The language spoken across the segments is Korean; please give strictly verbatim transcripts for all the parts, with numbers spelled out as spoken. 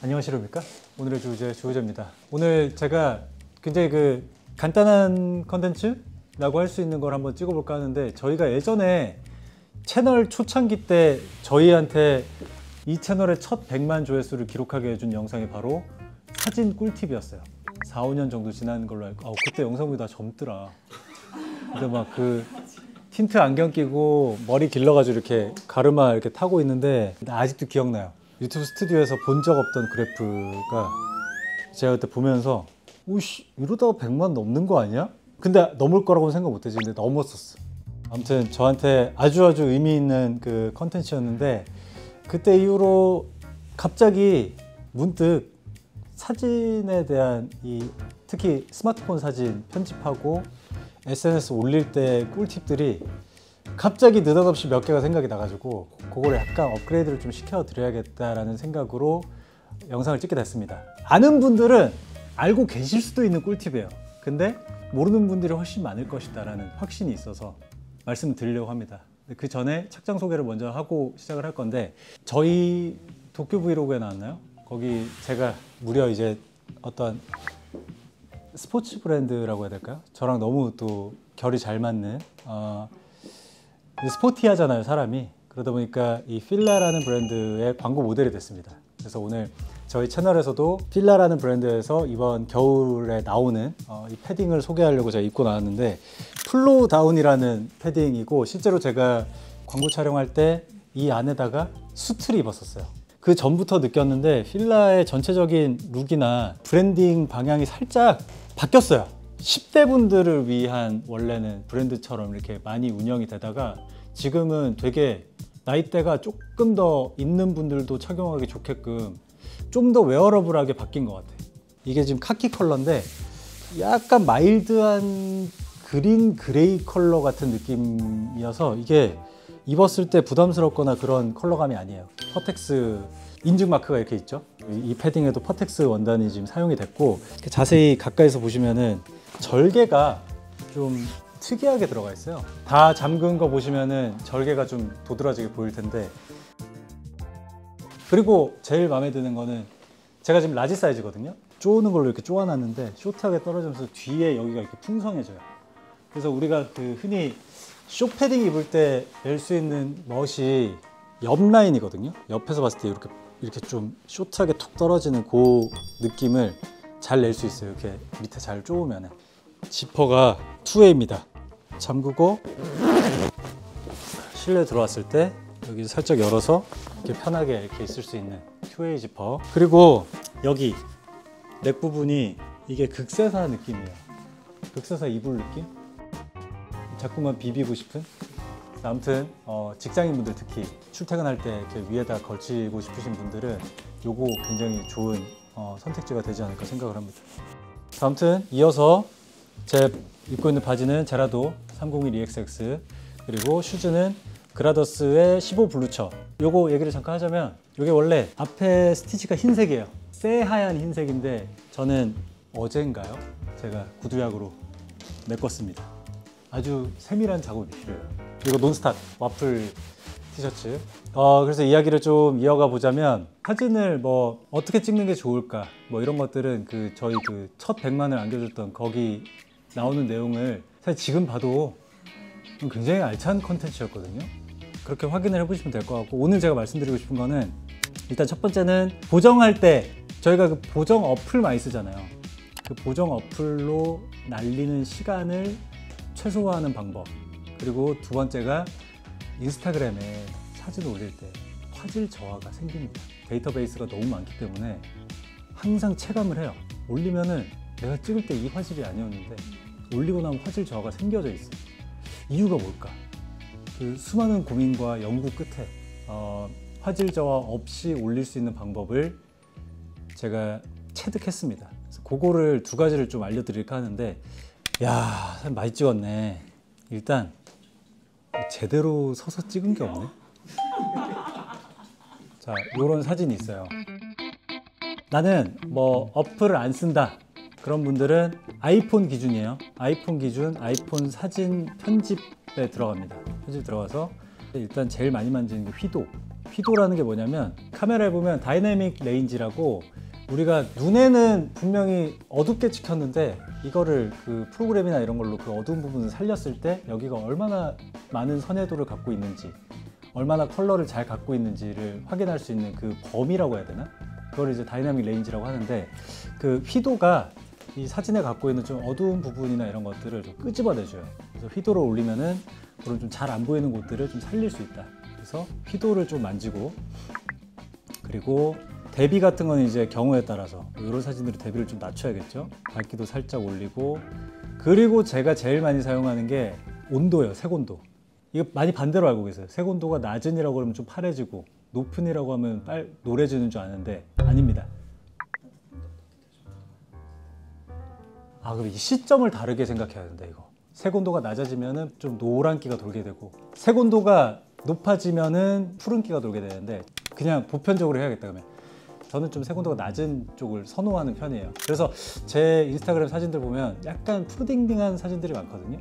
안녕하십니까? 오늘의 주제 주호재입니다. 오늘 제가 굉장히 그 간단한 컨텐츠라고 할 수 있는 걸 한번 찍어볼까 하는데, 저희가 예전에 채널 초창기 때 저희한테 이 채널의 첫 백만 조회수를 기록하게 해준 영상이 바로 사진 꿀팁이었어요. 사, 오 년 정도 지난 걸로 알고, 아, 그때 영상 보기 나 젊더라. 근데 막 그 틴트 안경 끼고 머리 길러가지고 이렇게 가르마 이렇게 타고 있는데, 나 아직도 기억나요. 유튜브 스튜디오에서 본 적 없던 그래프가 제가 그때 보면서 오씨 이러다가 백만 넘는 거 아니야? 근데 넘을 거라고는 생각 못했지. 근데 넘었었어. 아무튼 저한테 아주 아주 의미 있는 그 컨텐츠였는데, 그때 이후로 갑자기 문득 사진에 대한 이 특히 스마트폰 사진 편집하고 에스엔에스 올릴 때 꿀팁들이 갑자기 느닷없이 몇 개가 생각이 나가지고 그거를 약간 업그레이드를 좀 시켜드려야겠다라는 생각으로 영상을 찍게 됐습니다. 아는 분들은 알고 계실 수도 있는 꿀팁이에요. 근데 모르는 분들이 훨씬 많을 것이다라는 확신이 있어서 말씀을 드리려고 합니다. 그 전에 착장 소개를 먼저 하고 시작을 할 건데, 저희 도쿄 브이로그에 나왔나요? 거기 제가 무려 이제 어떤 스포츠 브랜드라고 해야 될까요? 저랑 너무 또 결이 잘 맞는 어, 스포티하잖아요, 사람이. 그러다 보니까 이 필라라는 브랜드의 광고 모델이 됐습니다. 그래서 오늘 저희 채널에서도 필라라는 브랜드에서 이번 겨울에 나오는 어, 이 패딩을 소개하려고 제가 입고 나왔는데, 플로우 다운이라는 패딩이고, 실제로 제가 광고 촬영할 때 이 안에다가 수트를 입었었어요. 그 전부터 느꼈는데 필라의 전체적인 룩이나 브랜딩 방향이 살짝 바뀌었어요. 십 대 분들을 위한 원래는 브랜드처럼 이렇게 많이 운영이 되다가 지금은 되게 나이대가 조금 더 있는 분들도 착용하기 좋게끔 좀 더 웨어러블하게 바뀐 것 같아요. 이게 지금 카키 컬러인데 약간 마일드한 그린 그레이 컬러 같은 느낌이어서 이게 입었을 때 부담스럽거나 그런 컬러감이 아니에요. 퍼텍스 인증 마크가 이렇게 있죠. 이 패딩에도 퍼텍스 원단이 지금 사용이 됐고, 자세히 가까이서 보시면은 절개가 좀 특이하게 들어가 있어요. 다 잠근 거 보시면은 절개가 좀 도드라지게 보일 텐데, 그리고 제일 마음에 드는 거는 제가 지금 라지 사이즈거든요. 쪼는 걸로 이렇게 쪼아놨는데 쇼트하게 떨어지면서 뒤에 여기가 이렇게 풍성해져요. 그래서 우리가 그 흔히 쇼 패딩 입을 때 낼 수 있는 멋이 옆 라인이거든요. 옆에서 봤을 때 이렇게 이렇게 좀 쇼트하게 툭 떨어지는 그 느낌을 잘 낼 수 있어요. 이렇게 밑에 잘 쪼으면. 지퍼가 투웨이입니다. 잠그고 실내 들어왔을 때 여기 살짝 열어서 이렇게 편하게 이렇게 있을 수 있는 투웨이 지퍼. 그리고 여기 넥 부분이 이게 극세사 느낌이에요. 극세사 이불 느낌? 자꾸만 비비고 싶은? 아무튼 어, 직장인분들 특히 출퇴근할 때 이렇게 위에다 걸치고 싶으신 분들은 요거 굉장히 좋은 어, 선택지가 되지 않을까 생각을 합니다. 아무튼 이어서 제 입고 있는 바지는 제라도 삼공일 이엑스엑스, 그리고 슈즈는 그라더스의 십오 블루처. 요거 얘기를 잠깐 하자면, 요게 원래 앞에 스티치가 흰색이에요. 새하얀 흰색인데 저는 어젠가요? 제가 구두약으로 메꿨습니다. 아주 세밀한 작업이 필요해요. 그리고 논스탑 와플 티셔츠. 어, 그래서 이야기를 좀 이어가 보자면, 사진을 뭐 어떻게 찍는 게 좋을까, 뭐 이런 것들은 그 저희 그 첫 백만을 안겨줬던 거기 나오는 내용을 사실 지금 봐도 굉장히 알찬 컨텐츠였거든요. 그렇게 확인을 해보시면 될 것 같고, 오늘 제가 말씀드리고 싶은 거는, 일단 첫 번째는 보정할 때 저희가 그 보정 어플 많이 쓰잖아요. 그 보정 어플로 날리는 시간을 최소화하는 방법. 그리고 두 번째가 인스타그램에 사진을 올릴 때 화질 저하가 생깁니다. 데이터베이스가 너무 많기 때문에 항상 체감을 해요. 올리면은 내가 찍을 때 이 화질이 아니었는데 올리고 나면 화질 저하가 생겨져 있어요. 이유가 뭘까? 그 수많은 고민과 연구 끝에 어, 화질 저하 없이 올릴 수 있는 방법을 제가 체득했습니다. 그래서 그거를 두 가지를 좀 알려드릴까 하는데, 야, 참 많이 찍었네. 일단 제대로 서서 찍은 게 없네. 자, 요런 사진이 있어요. 나는 뭐 어플을 안 쓴다, 그런 분들은 아이폰 기준이에요. 아이폰 기준 아이폰 사진 편집에 들어갑니다. 편집 들어가서 일단 제일 많이 만지는 게 휘도. 휘도라는 게 뭐냐면 카메라에 보면 다이내믹 레인지라고 우리가 눈에는 분명히 어둡게 찍혔는데 이거를 그 프로그램이나 이런 걸로 그 어두운 부분을 살렸을 때 여기가 얼마나 많은 선회도를 갖고 있는지 얼마나 컬러를 잘 갖고 있는지를 확인할 수 있는 그 범위라고 해야 되나? 그걸 이제 다이나믹 레인지라고 하는데 그 휘도가 이 사진에 갖고 있는 좀 어두운 부분이나 이런 것들을 좀 끄집어내줘요. 그래서 휘도를 올리면은 그런 좀 잘 안 보이는 곳들을 좀 살릴 수 있다. 그래서 휘도를 좀 만지고, 그리고 대비 같은 건 이제 경우에 따라서 이런 사진들이 대비를 좀 낮춰야겠죠. 밝기도 살짝 올리고, 그리고 제가 제일 많이 사용하는 게 온도예요. 색온도. 이거 많이 반대로 알고 계세요. 색온도가 낮은이라고 하면 좀 파래지고 높은이라고 하면 빨 노래지는 줄 아는데 아닙니다. 아, 그럼 이 시점을 다르게 생각해야 된다. 이거 색온도가 낮아지면은 좀 노란기가 돌게 되고, 색온도가 높아지면은 푸른기가 돌게 되는데, 그냥 보편적으로 해야겠다. 그러면 저는 좀 색온도가 낮은 쪽을 선호하는 편이에요. 그래서 제 인스타그램 사진들 보면 약간 푸딩딩한 사진들이 많거든요.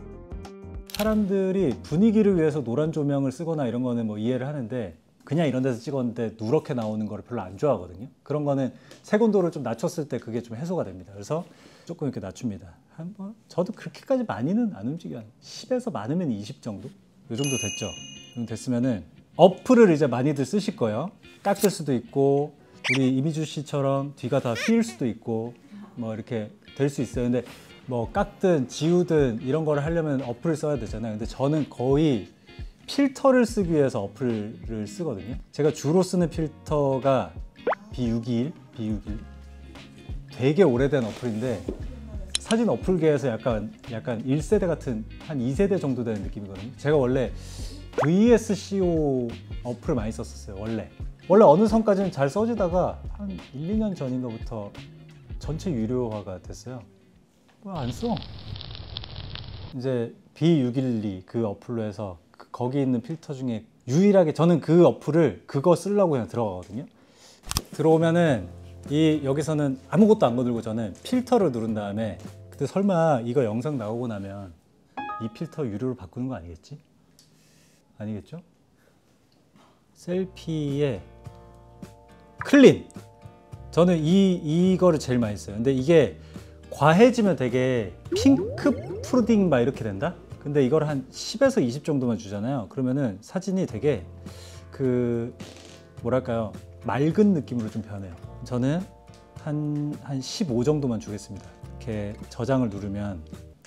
사람들이 분위기를 위해서 노란 조명을 쓰거나 이런 거는 뭐 이해를 하는데, 그냥 이런 데서 찍었는데 누렇게 나오는 거를 별로 안 좋아하거든요. 그런 거는 색온도를 좀 낮췄을 때 그게 좀 해소가 됩니다. 그래서 조금 이렇게 낮춥니다. 한번 저도 그렇게까지 많이는 안 움직여요. 십에서 많으면 이십 정도? 이 정도 됐죠? 그럼 됐으면은 어플을 이제 많이들 쓰실 거예요. 깎을 수도 있고, 우리 이미주 씨처럼 뒤가 다 휘일 수도 있고, 뭐 이렇게 될 수 있어요. 근데 뭐 깎든 지우든 이런 거를 하려면 어플을 써야 되잖아요. 근데 저는 거의 필터를 쓰기 위해서 어플을 쓰거든요. 제가 주로 쓰는 필터가 비 육이일, 비 육이일. 되게 오래된 어플인데 사진 어플계에서 약간 약간 일 세대 같은 한 이 세대 정도 되는 느낌이거든요. 제가 원래 브이에스씨오 어플을 많이 썼었어요. 원래 원래 어느 선까지는 잘 써지다가 한 일, 이 년 전인가부터 전체 유료화가 됐어요. 안 써. 이제 비 육일이 그 어플로 해서 그 거기 있는 필터 중에 유일하게 저는 그 어플을 그거 쓰려고 그냥 들어가거든요. 들어오면은 이 여기서는 아무것도 안 건들고 저는 필터를 누른 다음에, 근데 설마 이거 영상 나오고 나면 이 필터 유료로 바꾸는 거 아니겠지? 아니겠죠? 셀피에 클린! 저는 이, 이거를 제일 많이 써요. 근데 이게 과해지면 되게 핑크 푸딩 막 이렇게 된다? 근데 이걸 한 십에서 이십 정도만 주잖아요. 그러면은 사진이 되게 그 뭐랄까요, 맑은 느낌으로 좀 변해요. 저는 한, 한 십오 정도만 주겠습니다. 이렇게 저장을 누르면,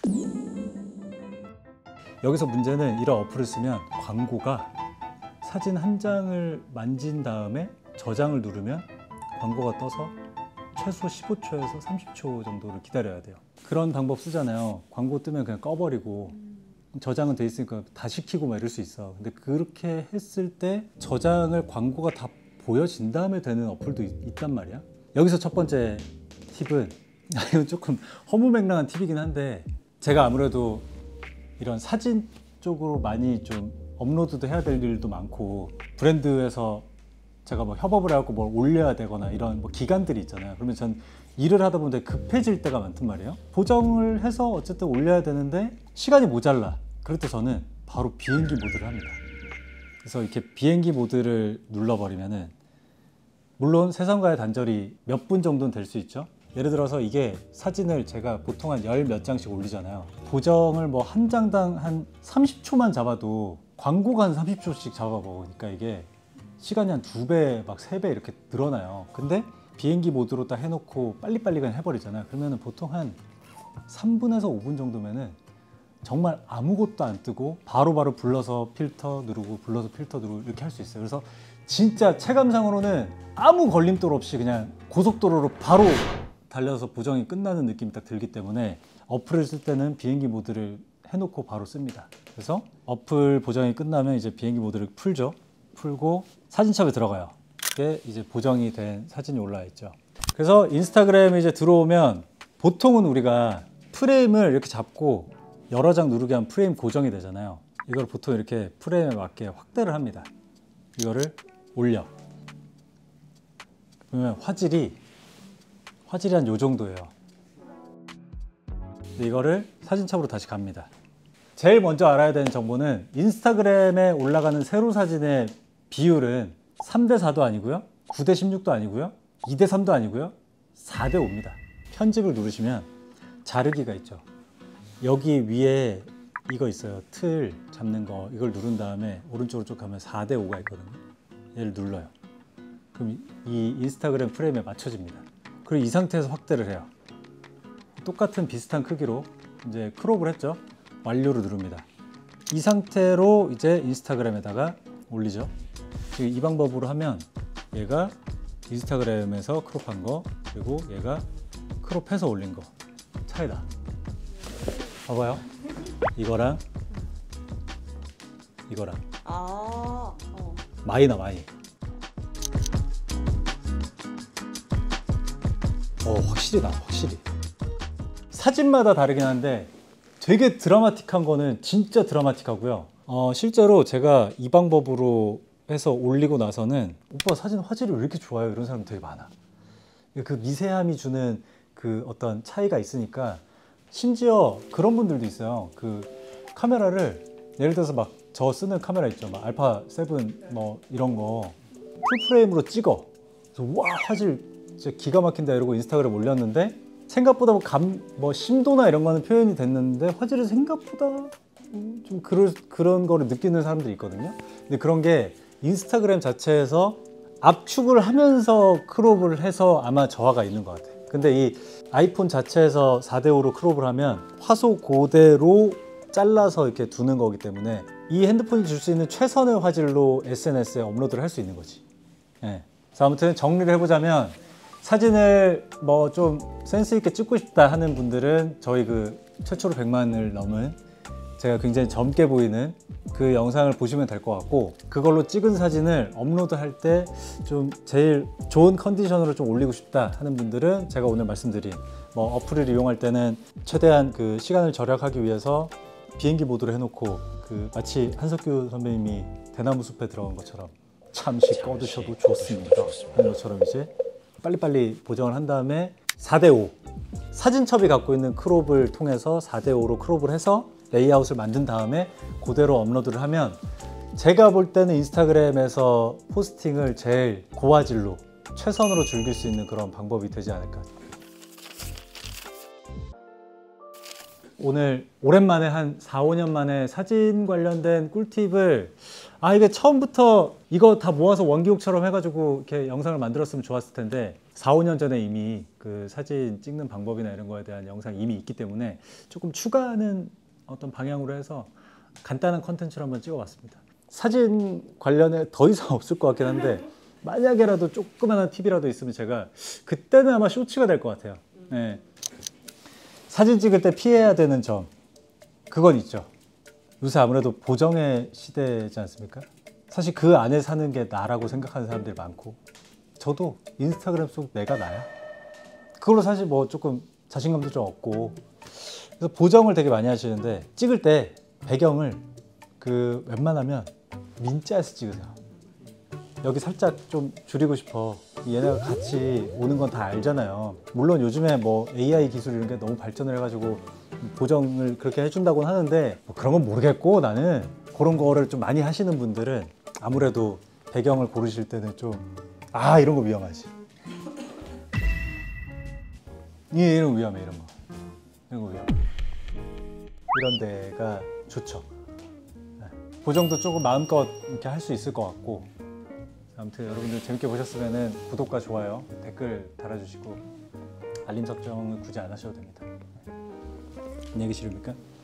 여기서 문제는 이런 어플을 쓰면 광고가 사진 한 장을 만진 다음에 저장을 누르면 광고가 떠서 최소 십오 초에서 삼십 초 정도를 기다려야 돼요. 그런 방법 쓰잖아요. 광고 뜨면 그냥 꺼버리고 저장은 돼 있으니까 다시 켜고 막 이럴 수 있어. 근데 그렇게 했을 때 저장을 광고가 다 보여진 다음에 되는 어플도 있, 있단 말이야. 여기서 첫 번째 팁은 이건 조금 허무맹랑한 팁이긴 한데, 제가 아무래도 이런 사진 쪽으로 많이 좀 업로드도 해야 될 일도 많고, 브랜드에서 제가 뭐 협업을 해갖고 뭘 올려야 되거나 이런 뭐 기간들이 있잖아요. 그러면 전 일을 하다 보면 되게 급해질 때가 많단 말이에요. 보정을 해서 어쨌든 올려야 되는데 시간이 모자라. 그럴 때 저는 바로 비행기 모드를 합니다. 그래서 이렇게 비행기 모드를 눌러버리면은, 물론 세상과의 단절이 몇 분 정도는 될 수 있죠. 예를 들어서 이게 사진을 제가 보통 한 열 몇 장씩 올리잖아요. 보정을 뭐 한 장당 한 삼십 초만 잡아도 광고가 한 삼십 초씩 잡아먹으니까 이게 시간이 한 두 배, 막 세 배 이렇게 늘어나요. 근데 비행기 모드로 딱 해놓고 빨리빨리 그냥 해버리잖아요. 그러면은 보통 한 삼 분에서 오 분 정도면은 정말 아무것도 안 뜨고 바로바로 바로 불러서 필터 누르고 불러서 필터 누르고 이렇게 할 수 있어요. 그래서 진짜 체감상으로는 아무 걸림돌 없이 그냥 고속도로로 바로 달려서 보정이 끝나는 느낌이 딱 들기 때문에 어플을 쓸 때는 비행기 모드를 해놓고 바로 씁니다. 그래서 어플 보정이 끝나면 이제 비행기 모드를 풀죠. 풀고 사진첩에 들어가요. 이게 이제 보정이 된 사진이 올라와 있죠. 그래서 인스타그램에 이제 들어오면 보통은 우리가 프레임을 이렇게 잡고 여러 장 누르게 하면 프레임 고정이 되잖아요. 이걸 보통 이렇게 프레임에 맞게 확대를 합니다. 이거를 올려. 그러면 화질이 화질이 한 요 정도예요. 이거를 사진첩으로 다시 갑니다. 제일 먼저 알아야 되는 정보는 인스타그램에 올라가는 세로 사진의 비율은 삼 대 사도 아니고요, 구 대 십육도 아니고요, 이 대 삼도 아니고요, 사 대 오입니다. 편집을 누르시면 자르기가 있죠. 여기 위에 이거 있어요. 틀 잡는 거. 이걸 누른 다음에 오른쪽으로 쭉 가면 사 대 오가 있거든요. 얘를 눌러요. 그럼 이 인스타그램 프레임에 맞춰집니다. 그리고 이 상태에서 확대를 해요. 똑같은 비슷한 크기로 이제 크롭을 했죠. 완료를 누릅니다. 이 상태로 이제 인스타그램에다가 올리죠. 지금 이 방법으로 하면 얘가 인스타그램에서 크롭한 거, 그리고 얘가 크롭해서 올린 거 차이다. 봐봐요. 이거랑 이거랑 아, 어. 마이나 마이. 어, 확실히 나, 확실히. 사진마다 다르긴 한데 되게 드라마틱한 거는 진짜 드라마틱하고요. 어, 실제로 제가 이 방법으로 해서 올리고 나서는 오빠 사진 화질이 왜 이렇게 좋아요? 이런 사람 되게 많아. 그 미세함이 주는 그 어떤 차이가 있으니까. 심지어 그런 분들도 있어요. 그 카메라를 예를 들어서 막 저 쓰는 카메라 있죠. 막 알파 세븐 뭐 이런 거 풀프레임으로 찍어. 그래서 와, 화질 진짜 기가 막힌다 이러고 인스타그램 올렸는데 생각보다 뭐 감, 뭐 심도나 이런 거는 표현이 됐는데 화질이 생각보다 좀 그럴, 그런 거를 느끼는 사람들이 있거든요. 근데 그런 게 인스타그램 자체에서 압축을 하면서 크롭을 해서 아마 저하가 있는 것 같아요. 근데 이 아이폰 자체에서 사 대 오로 크롭을 하면 화소 그대로 잘라서 이렇게 두는 거기 때문에 이 핸드폰이 줄 수 있는 최선의 화질로 에스엔에스에 업로드를 할 수 있는 거지. 예. 그래서 아무튼 정리를 해보자면 사진을 뭐 좀 센스 있게 찍고 싶다 하는 분들은 저희 그 최초로 백만을 넘은 제가 굉장히 젊게 보이는 그 영상을 보시면 될 것 같고, 그걸로 찍은 사진을 업로드할 때 좀 제일 좋은 컨디션으로 좀 올리고 싶다 하는 분들은 제가 오늘 말씀드린 뭐 어플을 이용할 때는 최대한 그 시간을 절약하기 위해서 비행기 모드로 해놓고 그 마치 한석규 선배님이 대나무 숲에 들어간 것처럼 잠시 꺼두셔도 좋습니다 하는 것처럼 이제 빨리빨리 보정을 한 다음에 사 대 오 사진첩이 갖고 있는 크롭을 통해서 사 대 오로 크롭을 해서 레이아웃을 만든 다음에 그대로 업로드를 하면 제가 볼 때는 인스타그램에서 포스팅을 제일 고화질로 최선으로 즐길 수 있는 그런 방법이 되지 않을까. 오늘 오랜만에 한 사, 오 년 만에 사진 관련된 꿀팁을, 아 이게 처음부터 이거 다 모아서 원기옥처럼 해가지고 이렇게 영상을 만들었으면 좋았을 텐데 사, 오 년 전에 이미 그 사진 찍는 방법이나 이런 거에 대한 영상이 이미 있기 때문에 조금 추가하는 어떤 방향으로 해서 간단한 컨텐츠를 한번 찍어봤습니다. 사진 관련해 더 이상 없을 것 같긴 한데 만약에라도 조그마한 팁이라도 있으면 제가 그때는 아마 쇼츠가 될 것 같아요. 네. 사진 찍을 때 피해야 되는 점, 그건 있죠. 요새 아무래도 보정의 시대지 않습니까? 사실 그 안에 사는 게 나라고 생각하는 사람들이 많고, 저도 인스타그램 속 내가 나야? 그걸로 사실 뭐 조금 자신감도 좀 얻고, 그래서 보정을 되게 많이 하시는데 찍을 때 배경을 그 웬만하면 민자에서 찍으세요. 여기 살짝 좀 줄이고 싶어. 얘네가 같이 오는 건 다 알잖아요. 물론 요즘에 뭐 에이아이 기술 이런 게 너무 발전을 해가지고 보정을 그렇게 해준다고는 하는데 뭐 그런 건 모르겠고, 나는 그런 거를 좀 많이 하시는 분들은 아무래도 배경을 고르실 때는 좀 아 이런 거 위험하지. 예, 이런 거 위험해. 이런 거 이런 거 위험해. 이런 데가 좋죠. 보정도 조금 마음껏 이렇게 할 수 있을 것 같고, 아무튼 여러분들 재밌게 보셨으면 구독과 좋아요, 댓글 달아주시고 알림 설정은 굳이 안 하셔도 됩니다. 안녕히 계십니까?